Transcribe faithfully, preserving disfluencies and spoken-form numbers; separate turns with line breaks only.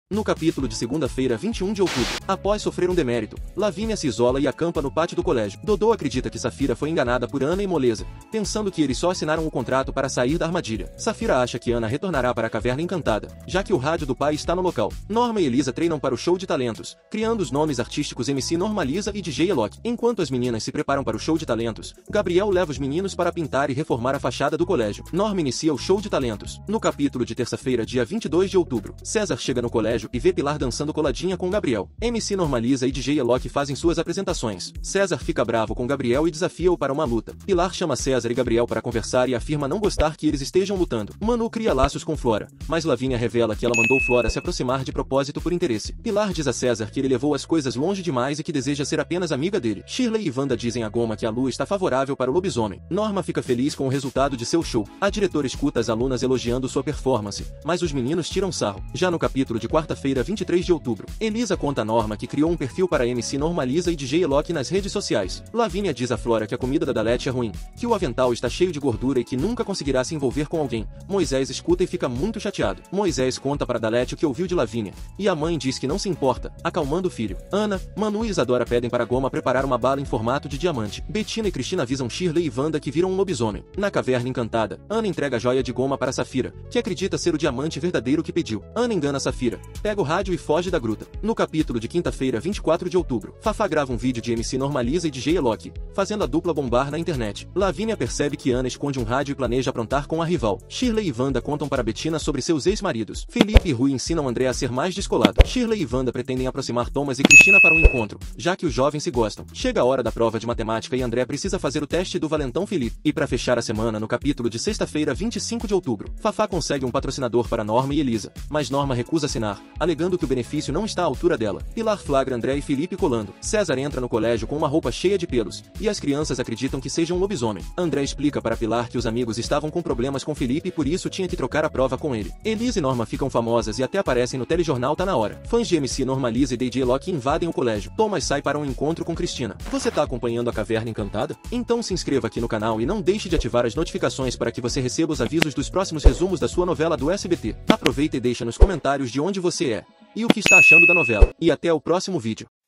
No capítulo de segunda-feira, vinte e um de outubro, após sofrer um demérito, Lavínia se isola e acampa no pátio do colégio. Dodô acredita que Safira foi enganada por Ana e Moleza, pensando que eles só assinaram o contrato para sair da armadilha. Safira acha que Ana retornará para a Caverna Encantada, já que o rádio do pai está no local. Norma e Elisa treinam para o show de talentos, criando os nomes artísticos M C Normaliza e D J Alok. Enquanto as meninas se preparam para o show de talentos, Gabriel leva os meninos para pintar e reformar a fachada do colégio. Norma inicia o show de talentos. No capítulo de terça-feira, dia vinte e dois de outubro, César chega no colégio e vê Pilar dançando coladinha com Gabriel. M C Normaliza e D J Alok fazem suas apresentações. César fica bravo com Gabriel e desafia-o para uma luta. Pilar chama César e Gabriel para conversar e afirma não gostar que eles estejam lutando. Manu cria laços com Flora, mas Lavínia revela que ela mandou Flora se aproximar de propósito por interesse. Pilar diz a César que ele levou as coisas longe demais e que deseja ser apenas amiga dele. Shirley e Wanda dizem a Goma que a lua está favorável para o lobisomem. Norma fica feliz com o resultado de seu show. A diretora escuta as alunas elogiando sua performance, mas os meninos tiram sarro. Já no capítulo de quarta-feira, vinte e três de outubro, Elisa conta a Norma que criou um perfil para M C Normaliza e D J Alok nas redes sociais. Lavínia diz a Flora que a comida da Dalete é ruim, que o avental está cheio de gordura e que nunca conseguirá se envolver com alguém. Moisés escuta e fica muito chateado. Moisés conta para Dalete o que ouviu de Lavínia, e a mãe diz que não se importa, acalmando o filho. Ana, Manu e Isadora pedem para Goma preparar uma bala em formato de diamante. Bettina e Cristina avisam Shirley e Wanda que viram um lobisomem. Na Caverna Encantada, Ana entrega a joia de Goma para Safira, que acredita ser o diamante verdadeiro que pediu. Ana engana Safira, pega o rádio e foge da gruta. No capítulo de quinta-feira, vinte e quatro de outubro, Fafá grava um vídeo de M C Normaliza e D J Alok, fazendo a dupla bombar na internet. Lavínia percebe que Ana esconde um rádio e planeja aprontar com a rival. Shirley e Wanda contam para Bettina sobre seus ex-maridos. Felipe e Rui ensinam André a ser mais descolado. Shirley e Wanda pretendem aproximar Thomas e Cristina para um encontro, já que os jovens se gostam. Chega a hora da prova de matemática e André precisa fazer o teste do valentão Felipe. E para fechar a semana, no capítulo de sexta-feira, vinte e cinco de outubro, Fafá consegue um patrocinador para Norma e Elisa, mas Norma recusa assinar, alegando que o benefício não está à altura dela. Pilar flagra André e Felipe colando. César entra no colégio com uma roupa cheia de pelos, e as crianças acreditam que seja um lobisomem. André explica para Pilar que os amigos estavam com problemas com Felipe e por isso tinha que trocar a prova com ele. Elisa e Norma ficam famosas e até aparecem no telejornal Tá Na Hora. Fãs de M C Normaliza e D J Alok invadem o colégio. Thomas sai para um encontro com Cristina. Você tá acompanhando a Caverna Encantada? Então se inscreva aqui no canal e não deixe de ativar as notificações para que você receba os avisos dos próximos resumos da sua novela do S B T. Aproveita e deixa nos comentários de onde você é e o que está achando da novela. E até o próximo vídeo.